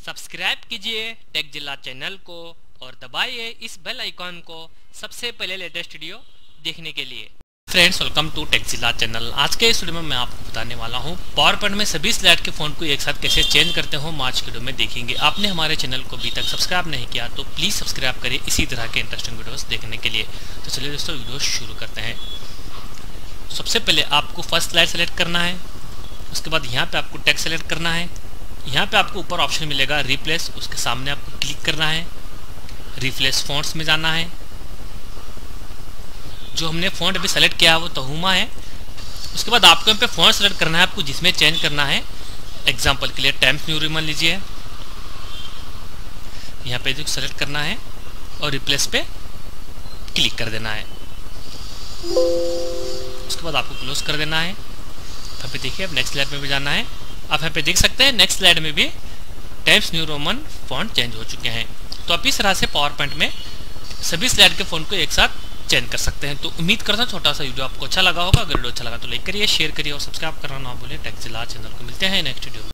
Subscribe कीजिए take Zila channel को और दबाइए इस बेल आइकॉन को सबसे पहले लेटेस्ट वीडियो देखने के लिए। Friends, welcome to tech Zila channel. आज के इस वीडियो में मैं आपको बताने वाला हूं पावर पॉइंट में सभी स्लाइड के फ़ॉन्ट को एक साथ कैसे चेंज करते हो। आज की वीडियो में देखेंगे। आपने हमारे चैनल को अभी तक सब्सक्राइब नहीं किया तो प्लीज़ सब्सक्राइब करिए इसी तरह के इंटरेस्टिंग वीडियोस देखने के लिए। तो चलिए दोस्तों वीडियो शुरू करते हैं। सबसे पहले आपको फर्स्ट स्लाइड सेलेक्ट करना है। उसके बाद यहाँ पे आपको टेक्स्ट सेलेक्ट करना है। यहाँ पे आपको ऊपर ऑप्शन मिलेगा रिप्लेस, उसके सामने आपको क्लिक करना है। रिप्लेस फॉन्ट्स में जाना है। जो हमने फॉन्ट अभी सेलेक्ट किया है वो तहुमा है। उसके बाद आपको यहाँ पे फॉन्ट सेलेक्ट करना है आपको जिसमें चेंज करना है। एग्जाम्पल के लिए टाइम्स न्यू रोमन लीजिए, यहाँ पे सेलेक्ट करना है और रिप्लेस पे क्लिक कर देना है। उसके बाद आपको क्लोज कर देना है। यहाँ पे देखिए अब नेक्स्ट स्लाइड में भी जाना है। आप यहाँ पे देख सकते हैं नेक्स्ट स्लाइड में भी Times New Roman font change हो चुके हैं। तो आप इस तरह से पावर पॉइंट में सभी स्लाइड के फॉन्ट को एक साथ चेंज कर सकते हैं। तो उम्मीद करता हूँ छोटा सा वीडियो आपको अच्छा लगा होगा। अगर वीडियो अच्छा लगा तो लाइक करिए, शेयर करिए और सब्सक्राइब करना ना भूलिए टेक जिला चैनल को। मिलते हैं नेक्स्ट वीडियो में।